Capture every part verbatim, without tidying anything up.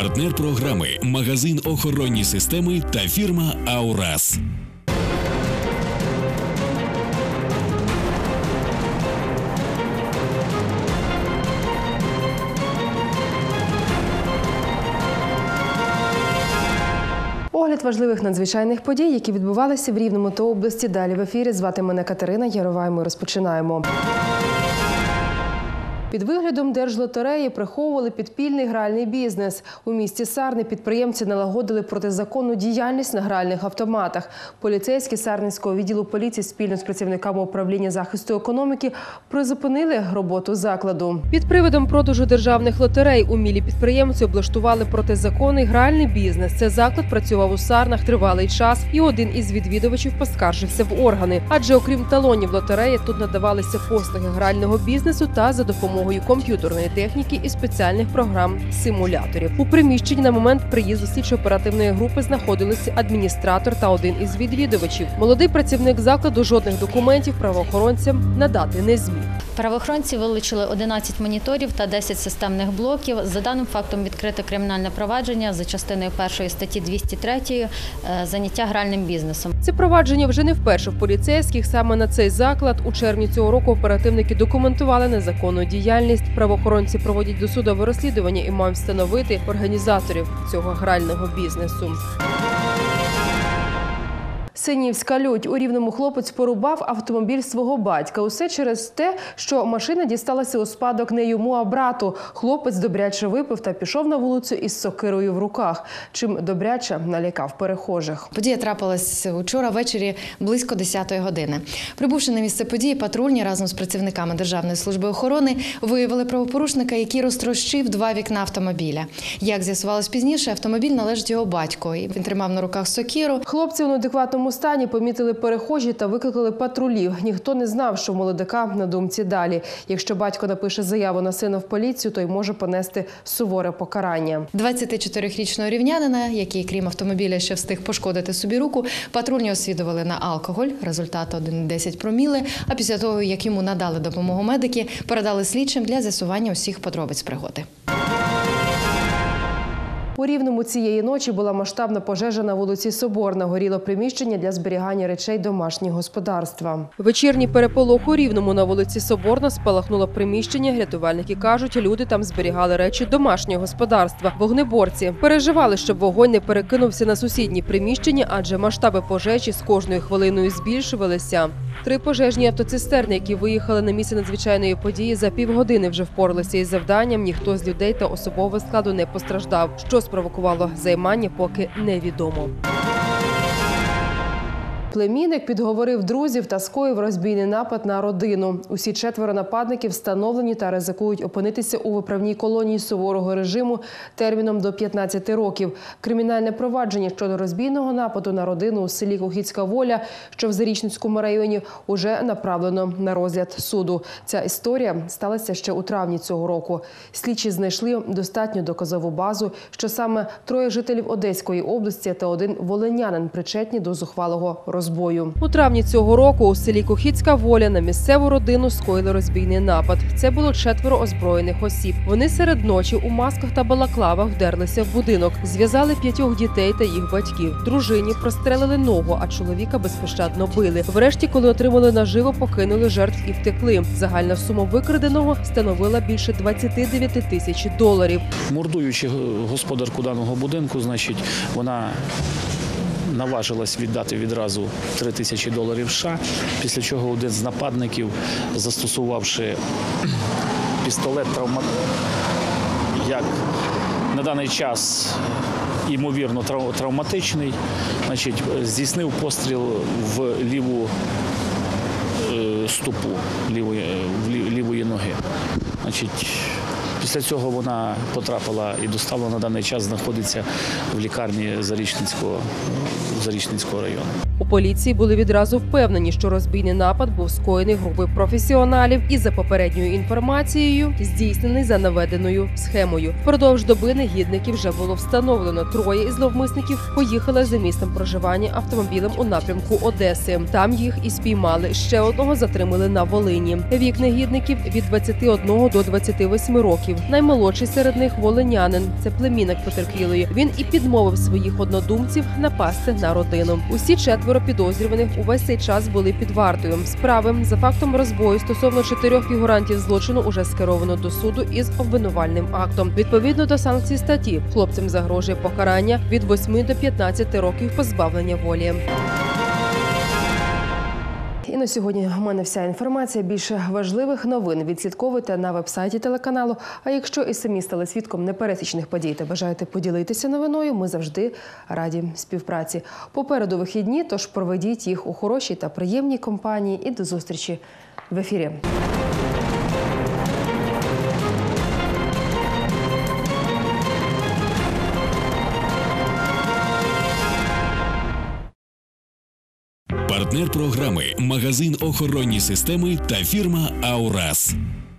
Партнер програми – магазин охоронні системи та фірма «Аурас». Огляд важливих надзвичайних подій, які відбувалися в Рівному та області. Далі в ефірі. Звати мене Катерина Ярова, і ми розпочинаємо. Під виглядом держлотереї приховували підпільний гральний бізнес. У місті Сарни підприємці налагодили протизаконну діяльність на гральних автоматах. Поліцейські Сарненського відділу поліції спільно з працівниками управління захисту економіки призупинили роботу закладу. Під приводом продажу державних лотерей умілі підприємці облаштували протизаконний гральний бізнес. Цей заклад працював у Сарнах тривалий час, і один із відвідувачів поскаржився в органи. Адже окрім талонів лотереї, тут надавалися послуги грального бізнесу та за допомогою комп'ютерної техніки і спеціальних програм-симуляторів. У приміщенні на момент приїзду слідчо-оперативної групи знаходилися адміністратор та один із відвідувачів. Молодий працівник закладу жодних документів правоохоронцям надати не зміг. Правоохоронці вилучили одинадцять моніторів та десять системних блоків. За даним фактом відкрите кримінальне провадження за частиною першої статті двісті три «Заняття гральним бізнесом». Це провадження вже не вперше в поліцейських. Саме на цей заклад у червні цього року оперативники документували незаконну діяльність. Правоохоронці проводять досудове розслідування і мають встановити організаторів цього грального бізнесу. Синівська лють. У Рівному хлопець порубав автомобіль свого батька. Усе через те, що машина дісталася у спадок не йому, а брату. Хлопець добряче випив та пішов на вулицю із сокирою в руках. Чим добряче налякав перехожих. Подія трапилась учора ввечері близько десятої години. Прибувши на місце події, патрульні разом з працівниками Державної служби охорони виявили правопорушника, який розтрощив два вікна автомобіля. Як з'ясувалось пізніше, автомобіль належить його батьку. Він тримав на руках сокиру. Хлопці у неадекватному стані помітили перехожі та викликали патрулів. Ніхто не знав, що молодика на думці далі. Якщо батько напише заяву на сина в поліцію, то й може понести суворе покарання. двадцятичотирирічного рівнянина, який, крім автомобіля, ще встиг пошкодити собі руку, патрульні освідували на алкоголь, результат один цілих десять проміли, а після того, як йому надали допомогу медики, передали слідчим для з'ясування усіх подробиць пригоди. У Рівному цієї ночі була масштабна пожежа на вулиці Соборна. Горіло приміщення для зберігання речей домашнього господарства. Вечірній переполох у Рівному на вулиці Соборна спалахнуло приміщення. Рятувальники кажуть, люди там зберігали речі домашнього господарства. Вогнеборці переживали, щоб вогонь не перекинувся на сусідні приміщення, адже масштаби пожежі з кожною хвилиною збільшувалися. Три пожежні автоцистерни, які виїхали на місце надзвичайної події, за півгодини вже впоралися із завданням. Ніхто з людей та особового складу не постраждав. Що спровокувало займання, поки невідомо. Племінник підговорив друзів та скоїв розбійний напад на родину. Усі четверо нападників встановлені та ризикують опинитися у виправній колонії суворого режиму терміном до п'ятнадцяти років. Кримінальне провадження щодо розбійного нападу на родину у селі Кухіцька Воля, що в Зарічненському районі, уже направлено на розгляд суду. Ця історія сталася ще у травні цього року. Слідчі знайшли достатню доказову базу, що саме троє жителів Одеської області та один волинянин причетні до зухвалого розбою. У травні цього року у селі Кухіцька Воля на місцеву родину скоїли розбійний напад. Це було четверо озброєних осіб. Вони серед ночі у масках та балаклавах вдерлися в будинок. Зв'язали п'ятьох дітей та їх батьків. Дружині прострелили ногу, а чоловіка безпощадно били. Врешті, коли отримали наживо, покинули жертв і втекли. Загальна сума викраденого становила більше двадцяти дев'яти тисяч доларів. Мордуючи господарку даного будинку, значить, вона наважилась віддати відразу три тисячі доларів США, після чого один з нападників, застосувавши пістолет травмат, як на даний час ймовірно травматичний, значить, здійснив постріл в ліву стопу лівої, лівої ноги. Значить, після цього вона потрапила і доставлена, на даний час знаходиться в лікарні Зарічненського, Зарічненського району. У поліції були відразу впевнені, що розбійний напад був скоєний групою професіоналів і, за попередньою інформацією, здійснений за наведеною схемою. Впродовж доби негідників вже було встановлено. Троє із зловмисників поїхали за місцем проживання автомобілем у напрямку Одеси. Там їх і спіймали. Ще одного затримали на Волині. Вік негідників від двадцяти одного до двадцяти восьми років. років. Наймолодший серед них – волинянин. Це племінник потерпілої. Він і підмовив своїх однодумців напасти на родину. Усі четверо підозрюваних увесь цей час були під вартою. Справи за фактом розбою стосовно чотирьох фігурантів злочину уже скеровано до суду із обвинувальним актом. Відповідно до санкцій статті, хлопцям загрожує покарання від восьми до п'ятнадцяти років позбавлення волі. І на сьогодні у мене вся інформація. Більше важливих новин відслідковуйте на вебсайті телеканалу. А якщо і самі стали свідком непересічних подій та бажаєте поділитися новиною, ми завжди раді співпраці. Попереду вихідні, тож проведіть їх у хорошій та приємній компанії. І до зустрічі в ефірі. Партнер програми – магазин охоронні системи та фірма «Аурас».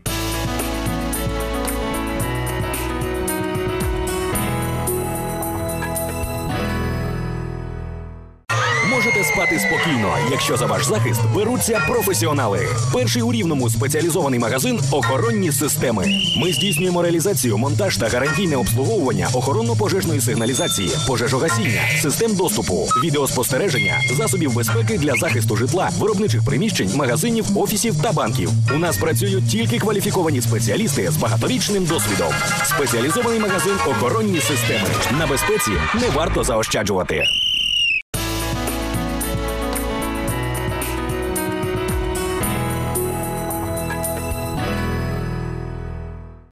Можете спати спокійно, якщо за ваш захист беруться професіонали. Перший у Рівному спеціалізований магазин «Охоронні системи». Ми здійснюємо реалізацію, монтаж та гарантійне обслуговування охоронно-пожежної сигналізації, пожежогасіння, систем доступу, відеоспостереження, засобів безпеки для захисту житла, виробничих приміщень, магазинів, офісів та банків. У нас працюють тільки кваліфіковані спеціалісти з багаторічним досвідом. Спеціалізований магазин «Охоронні системи». На безпеці не варто заощаджувати.